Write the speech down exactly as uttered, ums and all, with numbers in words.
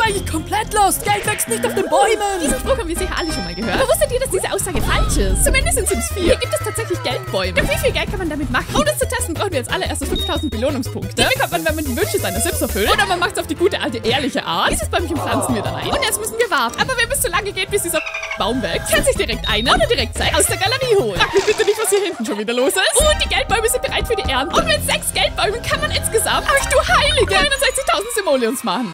eigentlich komplett lost. Geld wächst nicht auf den Bäumen. Diesen Spruch haben wir sicher alle schon mal gehört. Aber wusstet ihr, dass diese Aussage falsch ist? Zumindest in Sims vier. Hier gibt es tatsächlich Geldbäume. Und wie viel Geld kann man damit machen? Um das zu testen, brauchen wir jetzt alle erst so fünftausend Belohnungspunkte. Die bekommt man, wenn man die Wünsche seiner Sims erfüllt. Oder man macht es auf die gute, alte, ehrliche Art. Dieses Bäumchen pflanzen wir dann ein. Und jetzt müssen wir warten. Aber wenn es so lange geht, bis dieser Baum wächst, kann sich direkt einer oder direkt zwei aus der Galerie holen. Frag mich bitte nicht, was hier hinten schon wieder los ist. Und die Geldbäume sind bereit für die Ernte. Und mit sechs Geldbäumen kann man insgesamt, ach du Heilige, einundsechzigtausend Simoleons machen.